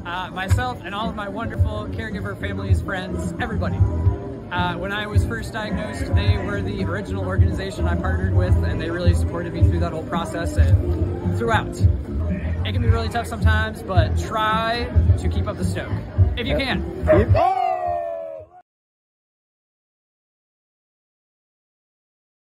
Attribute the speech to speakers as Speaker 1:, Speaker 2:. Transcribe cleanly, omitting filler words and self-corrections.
Speaker 1: myself and all of my wonderful caregiver families, friends, everybody. When I was first diagnosed, they were the original organization I partnered with, and they really supported me through that whole process and throughout. It can be really tough sometimes, but try to keep up the stoke if you can.